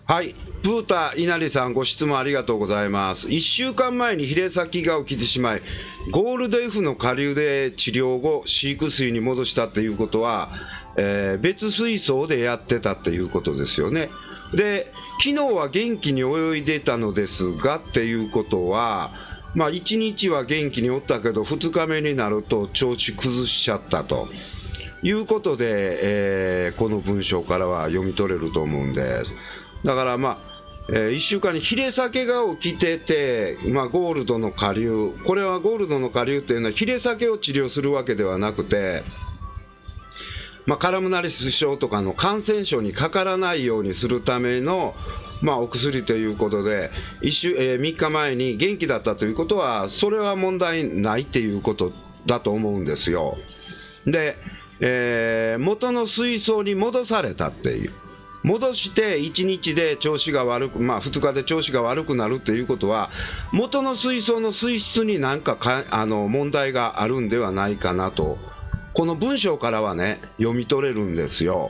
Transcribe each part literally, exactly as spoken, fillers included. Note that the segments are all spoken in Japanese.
はい、プータ稲荷さん、ご質問ありがとうございます。いっしゅうかんまえにヒレサキが起きてしまい、ゴールド F の下流で治療後、飼育水に戻したということは、えー、別水槽でやってたということですよね。で、昨日は元気に泳いでたのですがっていうことは、まあ、いちにちは元気におったけど、ふつかめになると調子崩しちゃったということで、えー、この文章からは読み取れると思うんです。だからまあ、えー、いっしゅうかんにヒレサケが起きてて、まあ、ゴールドの下流、これはゴールドの下流っていうのはヒレサケを治療するわけではなくて、まあ、カラムナリス症とかの感染症にかからないようにするための、まあ、お薬ということで、一週、えー、みっかまえに元気だったということは、それは問題ないっていうことだと思うんですよ。で、えー、元の水槽に戻されたっていう。戻していちにちで調子が悪く、まあふつかで調子が悪くなるっていうことは、元の水槽の水質に何かかあの問題があるんではないかなと、この文章からはね、読み取れるんですよ。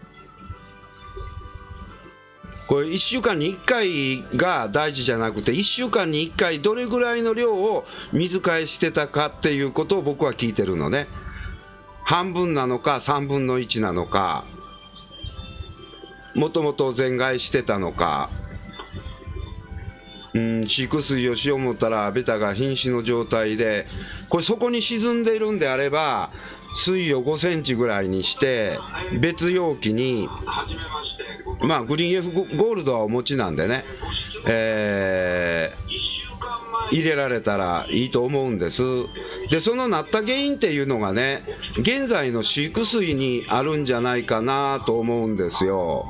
これいっしゅうかんにいっかいが大事じゃなくて、いっしゅうかんにいっかいどれぐらいの量を水替えしてたかっていうことを僕は聞いてるのね。半分なのかさんぶんのいちなのか、もともと全替えしてたのか、うん、飼育水をしよう思ったらベタが瀕死の状態で、これそこに沈んでいるんであれば、水位をごセンチぐらいにして別容器に、まあグリーン F ゴールドはお持ちなんでね、えー、入れられたらいいと思うんです。でそのなった原因っていうのがね、現在の飼育水にあるんじゃないかなと思うんですよ。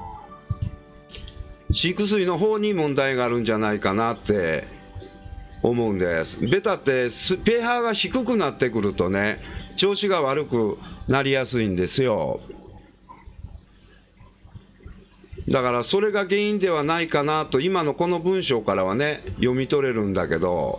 飼育水の方に問題があるんじゃないかなって思うんです。ベタって pH が低くなってくるとね、調子が悪くなりやすいんですよ。だからそれが原因ではないかなと今のこの文章からはね、読み取れるんだけど、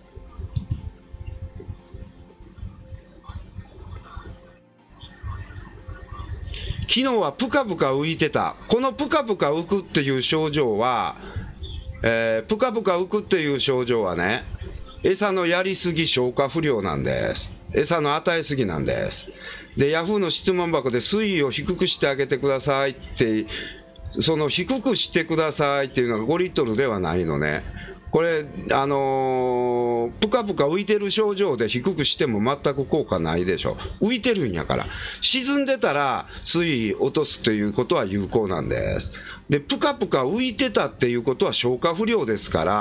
昨日はぷかぷか浮いてた。このぷかぷか浮くっていう症状は、えー、ぷかぷか浮くっていう症状はね、餌のやりすぎ消化不良なんです。餌の与えすぎなんです。で、ヤフーの質問箱で水位を低くしてあげてくださいって、その低くしてくださいっていうのがごリットルではないのね。これ、あのー、ぷかぷか浮いてる症状で低くしても全く効果ないでしょ。浮いてるんやから。沈んでたら水位落とすということは有効なんです。で、ぷかぷか浮いてたっていうことは消化不良ですから、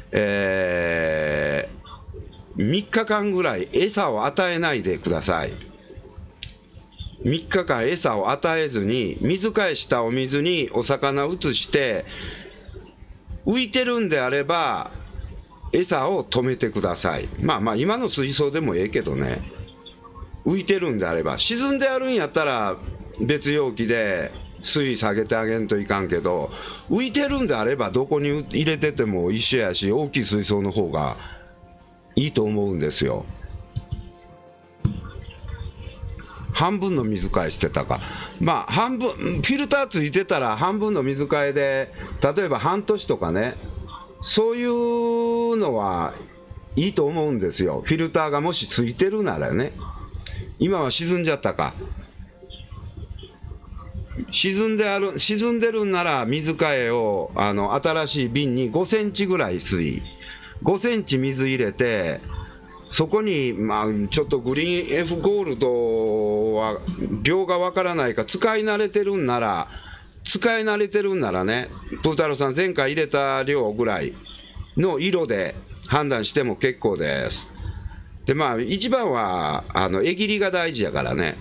えー、みっかかんぐらい餌を与えないでください。みっかかん餌を与えずに、水替えしたお水にお魚移して、浮いてるんであれば、餌を止めてください。まあまあ、今の水槽でもええけどね。浮いてるんであれば。沈んであるんやったら、別容器で水位下げてあげんといかんけど、浮いてるんであれば、どこに入れてても一緒やし、大きい水槽の方がいいと思うんですよ。半分の水替えしてたか。まあ、半分、フィルターついてたら半分の水替えで、例えば半年とかね、そういうのはいいと思うんですよ。フィルターがもしついてるならね。今は沈んじゃったか。沈んである、沈んでるんなら水替えを、あの、新しい瓶にごセンチぐらい水、ごセンチ水入れて、そこに、まあ、ちょっとグリーン F ゴールドは量がわからないか、使い慣れてるんなら、使い慣れてるんならね、プー太郎さん前回入れた量ぐらいの色で判断しても結構です。で、まあ、一番は、あの、えぎりが大事やからね。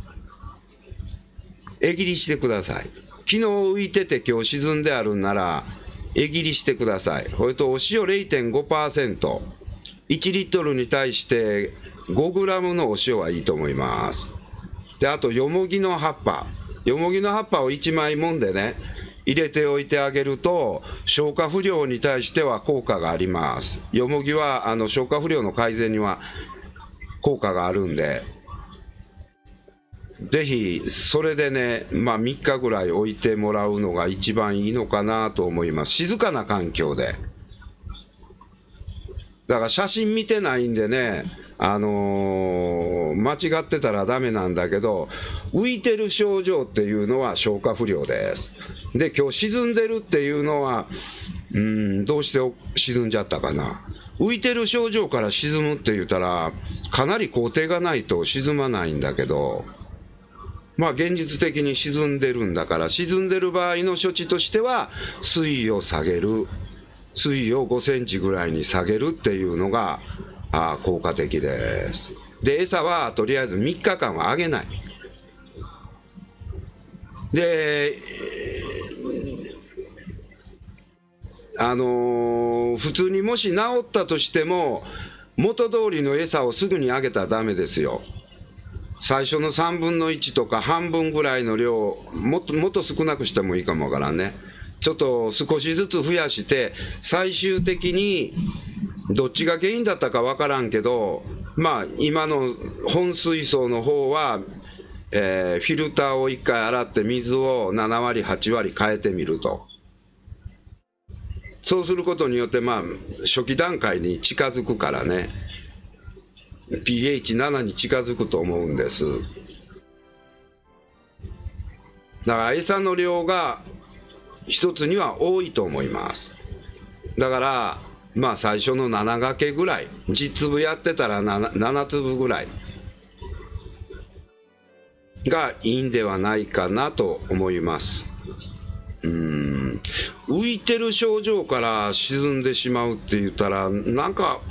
えぎりしてください。昨日浮いてて今日沈んであるんなら、えぎりしてください。それとお塩 れいてんごパーセント。いちリットルに対してごグラムのお塩はいいと思います。で、あと、よもぎの葉っぱ。よもぎの葉っぱをいちまいもんでね、入れておいてあげると、消化不良に対しては効果があります。よもぎは、あの、消化不良の改善には効果があるんで。 ぜひそれでね、まあ、みっかぐらい置いてもらうのが一番いいのかなと思います。静かな環境で。だから写真見てないんでね、あのー、間違ってたらダメなんだけど、浮いてる症状っていうのは消化不良です。で、今日沈んでるっていうのは、うーん、どうして沈んじゃったかな。浮いてる症状から沈むって言ったら、かなり工程がないと沈まないんだけど、まあ現実的に沈んでるんだから、沈んでる場合の処置としては、水位を下げる。水位をごセンチぐらいに下げるっていうのがあ効果的です。で、餌はとりあえずみっかかんはあげない。で、あのー、普通にもし治ったとしても、元通りの餌をすぐにあげたらダメですよ。最初のさんぶんのいちとか半分ぐらいの量、もっともっと少なくしてもいいかもわからんね。ちょっと少しずつ増やして、最終的にどっちが原因だったかわからんけど、まあ今の本水槽の方は、えー、フィルターをいっかい洗って水をななわりはちわり変えてみると。そうすることによってまあ初期段階に近づくからね。ピーエイチなな に近づくと思うんです。だから餌の量が一つには多いと思います。だからまあ最初のなながけぐらい、じゅっつぶやってたら 7, ななつぶぐらいがいいんではないかなと思います。うーん、浮いてる症状から沈んでしまうって言ったらなんか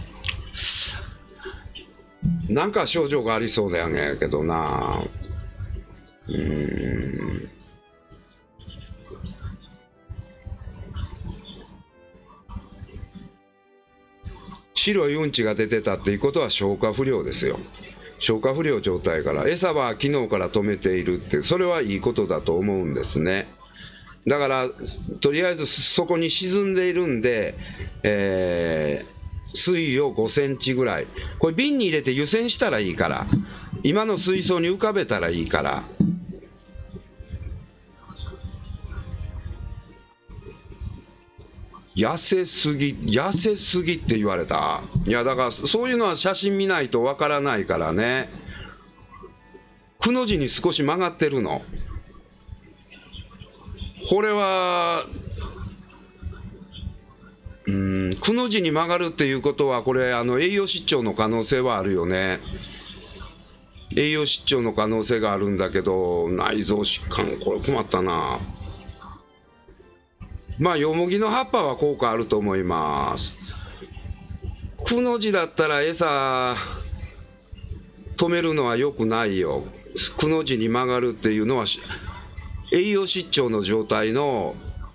なんか症状がありそうだよねけどな。うーん、白いうんちが出てたっていうことは消化不良ですよ。消化不良状態から、餌は昨日から止めているって、それはいいことだと思うんですね。だからとりあえずそこに沈んでいるんで、えー水位をごセンチぐらい、これ瓶に入れて湯煎したらいいから、今の水槽に浮かべたらいいから。痩せすぎ、痩せすぎって言われた。いやだからそういうのは写真見ないとわからないからね。くの字に少し曲がってるの。これはうーん、くの字に曲がるっていうことは、これあの栄養失調の可能性はあるよね。栄養失調の可能性があるんだけど、内臓疾患、これ困ったな。まあよもぎの葉っぱは効果あると思います。くの字だったら餌止めるのは良くないよ。くの字に曲がるっていうのは栄養失調の状態の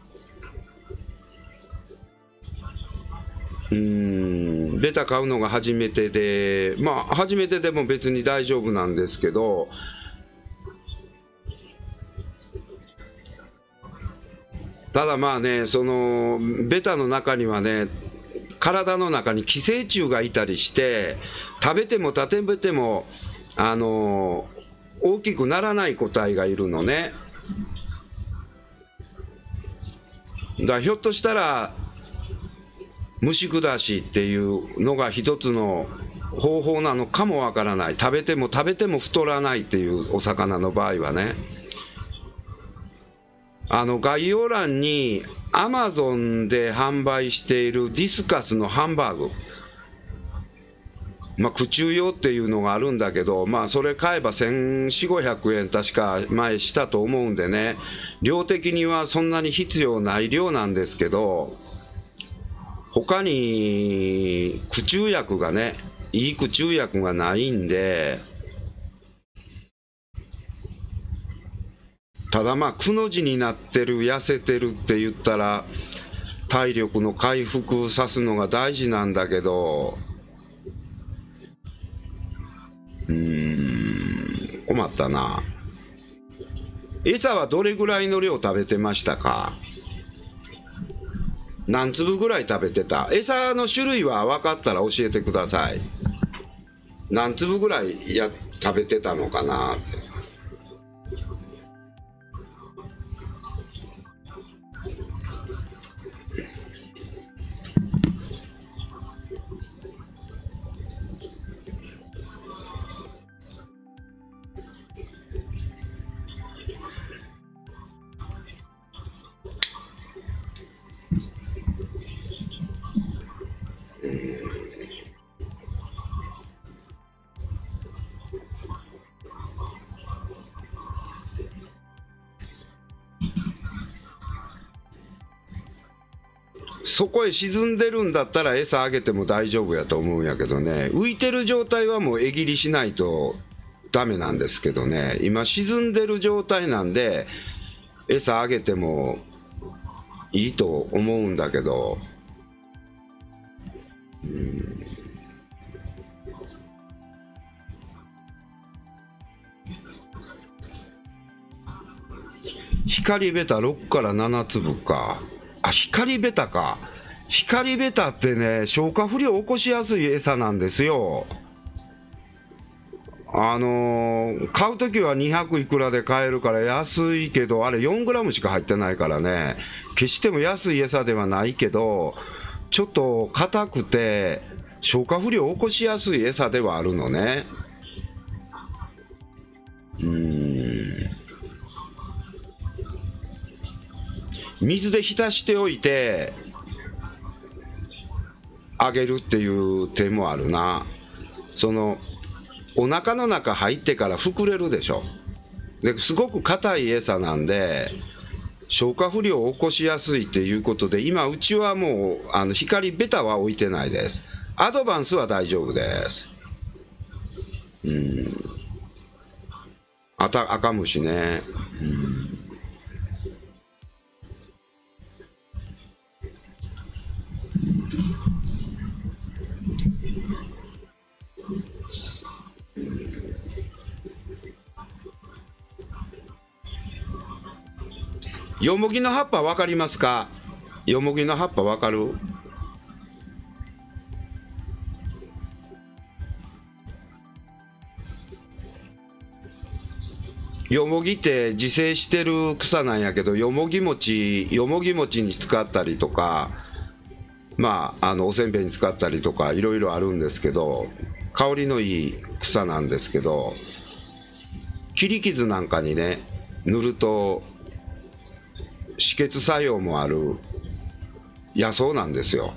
うーん、ベタ買うのが初めてで、まあ初めてでも別に大丈夫なんですけど、ただまあね、そのベタの中にはね、体の中に寄生虫がいたりして、食べても食べてもあの大きくならない個体がいるのね。だからひょっとしたら虫下しっていうのが一つの方法なのかもわからない。食べても食べても太らないっていうお魚の場合はね。あの概要欄にアマゾンで販売しているディスカスのハンバーグ、まあ空中用っていうのがあるんだけど、まあそれ買えばせんよんひゃくごひゃくえん確か前したと思うんでね、量的にはそんなに必要ない量なんですけど、他に駆虫薬がね、いい駆虫薬がないんで、ただまあくの字になってる、痩せてるって言ったら体力の回復さすのが大事なんだけど、うーん、困ったな。餌はどれぐらいの量食べてましたか？何粒ぐらい食べてた？餌の種類は分かったら教えてください。何粒ぐらいや食べてたのかなって。 そこへ沈んでるんだったら餌あげても大丈夫やと思うんやけどね、浮いてる状態はもうえぎりしないとダメなんですけどね、今沈んでる状態なんで餌あげてもいいと思うんだけど、うん、光ベタろくからななつぶか。あ、光ベタか。光ベタってね、消化不良を起こしやすい餌なんですよ。あのー、買うときはにひゃくいくらで買えるから安いけど、あれよんグラムしか入ってないからね、決しても安い餌ではないけど、ちょっと硬くて、消化不良を起こしやすい餌ではあるのね。うーん。水で浸しておいて、あげるっていう手もあるな。その、お腹の中入ってから膨れるでしょ。ですごく硬い餌なんで、消化不良を起こしやすいっていうことで、今うちはもうあの光ベタは置いてないです。アドバンスは大丈夫です。うん。あた赤虫ね。うん。よもぎの葉っぱわかりますか？よもぎの葉っぱわかる？よもぎって自生してる草なんやけど、よもぎ餅、よもぎ餅に使ったりとか、まあ、あのおせんべいに使ったりとかいろいろあるんですけど、香りのいい草なんですけど、切り傷なんかにね塗ると止血作用もある野草なんですよ。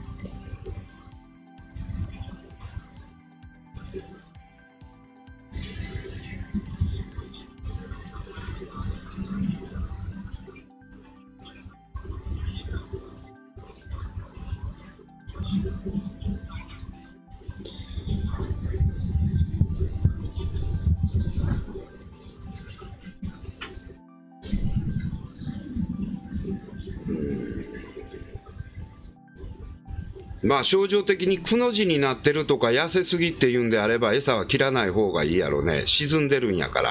まあ症状的にくの字になってるとか痩せすぎっていうんであれば餌は切らない方がいいやろね。沈んでるんやから。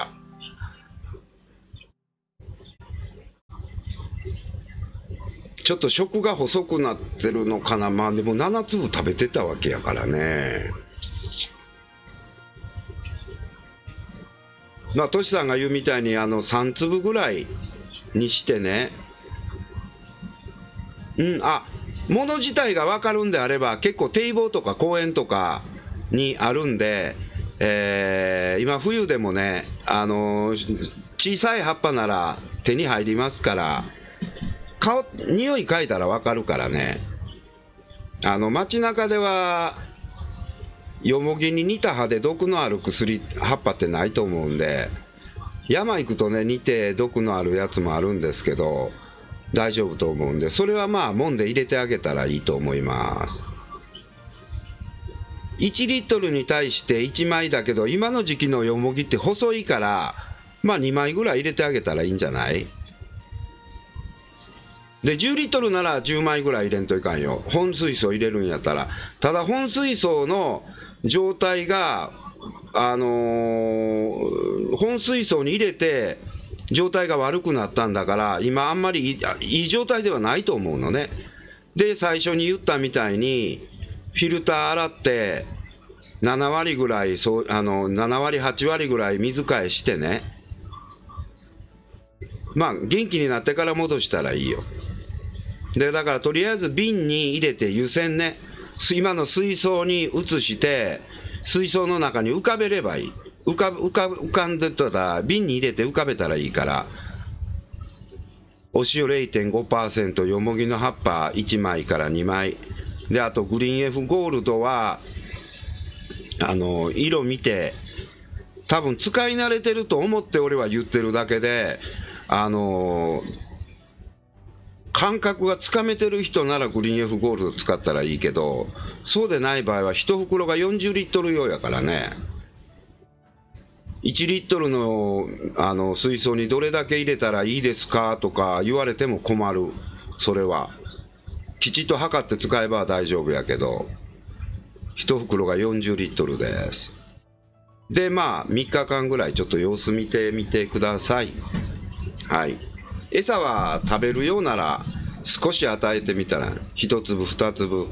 ちょっと食が細くなってるのかな。まあでもななつぶ食べてたわけやからね。まあトシさんが言うみたいにあのさんつぶぐらいにしてね。うん、あ、もの自体が分かるんであれば結構堤防とか公園とかにあるんで、えー、今冬でもね、あのー小さい葉っぱなら手に入りますから、顔匂い嗅いだら分かるからね。あの街中ではよもぎに似た葉で毒のある薬葉っぱってないと思うんで、山行くとね似て毒のあるやつもあるんですけど大丈夫と思うんで、それはまあもんで入れてあげたらいいと思います。いちリットルに対していちまいだけど、今の時期のよもぎって細いからまあにまいぐらい入れてあげたらいいんじゃない？でじゅうリットルならじゅうまいぐらい入れんといかんよ。本水槽入れるんやったら。ただ本水槽の状態があのー、本水槽に入れて状態が悪くなったんだから、今あんまりいい、いい状態ではないと思うのね。で最初に言ったみたいにフィルター洗ってななわりぐらい、そうあのななわりはちわりぐらい水替えしてね、まあ元気になってから戻したらいいよ。でだからとりあえず瓶に入れて湯煎ね、今の水槽に移して水槽の中に浮かべればいい。浮か浮か浮かんでたら瓶に入れて浮かべたらいいから、お塩 れいてんごパーセント、 よもぎの葉っぱいちまいからにまいで、あとグリーン F ゴールドはあの色見て、多分使い慣れてると思って俺は言ってるだけで、あの感覚がつかめてる人ならグリーン F ゴールド使ったらいいけど、そうでない場合はいち袋がよんじゅうリットル用やからね。いちリットルの、あの水槽にどれだけ入れたらいいですかとか言われても困る。それはきちっと測って使えば大丈夫やけど、いち袋がよんじゅうリットルです。でまあみっかかんぐらいちょっと様子見てみてください。はい。餌は食べるようなら少し与えてみたらいち粒に粒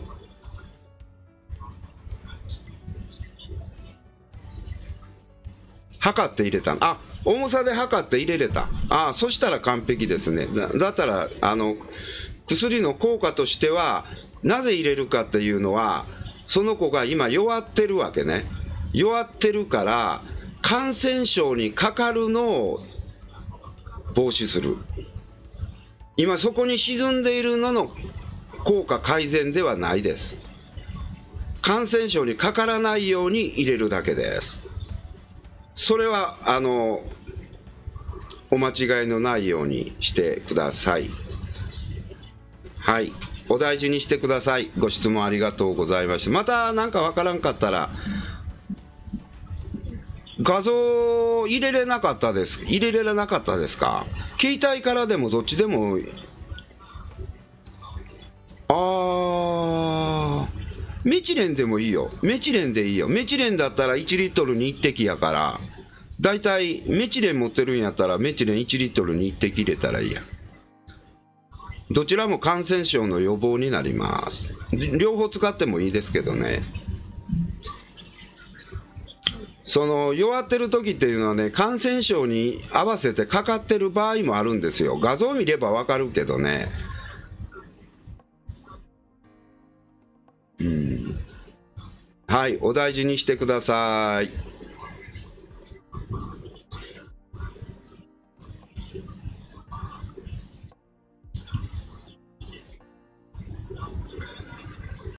測って入れた。あ、重さで測って入れれた。あ、そしたら完璧ですね。だ、だったらあの薬の効果としてはなぜ入れるかっていうのは、その子が今弱ってるわけね。弱ってるから感染症にかかるのを防止する。今そこに沈んでいるのの効果改善ではないです。感染症にかからないように入れるだけです。それはあのお間違いのないようにしてください。はい、お大事にしてください。ご質問ありがとうございました。また何かわからんかったら、画像入れれなかったです入れれなかったですか？携帯からでもどっちでも。あー、メチレンでもいいよ。メチレンでいいよ。メチレンだったらいちリットルにいち滴やから、だいたいメチレン持ってるんやったらメチレンいちリットルにいち滴入れたらいいや。どちらも感染症の予防になります。両方使ってもいいですけどね。その弱ってる時っていうのはね、感染症に合わせてかかってる場合もあるんですよ。画像見ればわかるけどね。うん。はい、お大事にしてください。